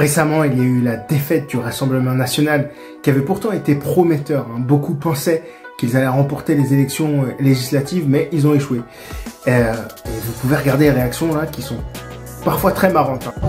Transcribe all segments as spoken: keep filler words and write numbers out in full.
Récemment, il y a eu la défaite du Rassemblement national qui avait pourtant été prometteur. Hein. Beaucoup pensaient qu'ils allaient remporter les élections législatives, mais ils ont échoué. Euh, et vous pouvez regarder les réactions là qui sont parfois très marrantes. Hein.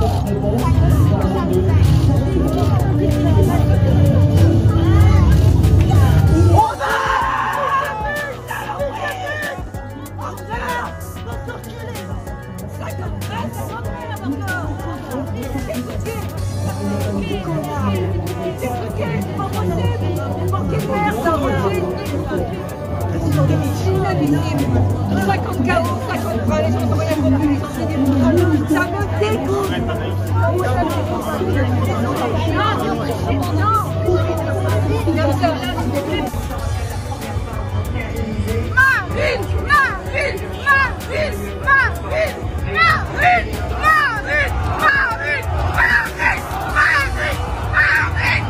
cinquante K O, cinquante bras, les gens sont rien compris, les gens c'est des bouts. Ça me dégoûte. Marine, Marine, Marine, Marine, Marine, Marine, Marine, Marine, Marine,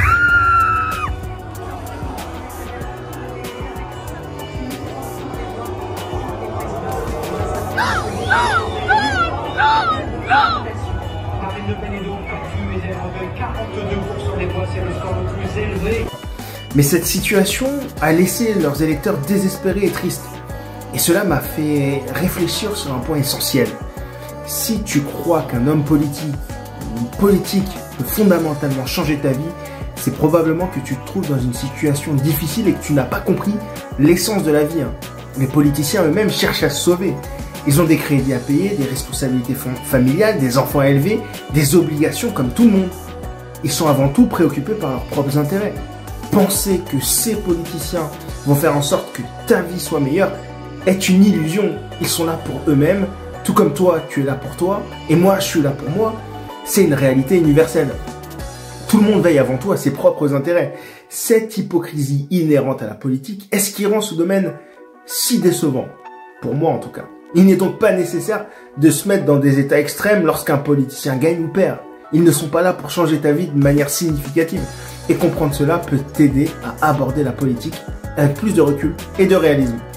Marine Le Pen est donc battue, mais elle recueille quarante-deux pour cent des voix, c'est le score le plus élevé. Mais cette situation a laissé leurs électeurs désespérés et tristes. Et cela m'a fait réfléchir sur un point essentiel. Si tu crois qu'un homme politique, une politique peut fondamentalement changer ta vie, c'est probablement que tu te trouves dans une situation difficile et que tu n'as pas compris l'essence de la vie. Hein. Les politiciens eux-mêmes cherchent à se sauver. Ils ont des crédits à payer, des responsabilités familiales, des enfants à élever, des obligations comme tout le monde. Ils sont avant tout préoccupés par leurs propres intérêts. Penser que ces politiciens vont faire en sorte que ta vie soit meilleure est une illusion. Ils sont là pour eux-mêmes, tout comme toi, tu es là pour toi, et moi, je suis là pour moi. C'est une réalité universelle. Tout le monde veille avant tout à ses propres intérêts. Cette hypocrisie inhérente à la politique est ce qui rend ce domaine si décevant. Pour moi, en tout cas. Il n'est donc pas nécessaire de se mettre dans des états extrêmes lorsqu'un politicien gagne ou perd. Ils ne sont pas là pour changer ta vie de manière significative. Et comprendre cela peut t'aider à aborder la politique avec plus de recul et de réalisme.